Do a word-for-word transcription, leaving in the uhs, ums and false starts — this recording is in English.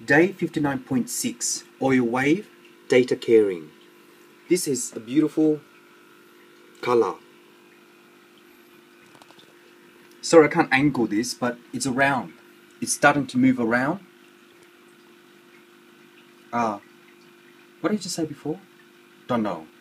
Day fifty-nine point six, Oil Wave, Data Caring. This is a beautiful color. Sorry, I can't angle this, but it's around. It's starting to move around. Ah, uh, what did you say before? Don't know.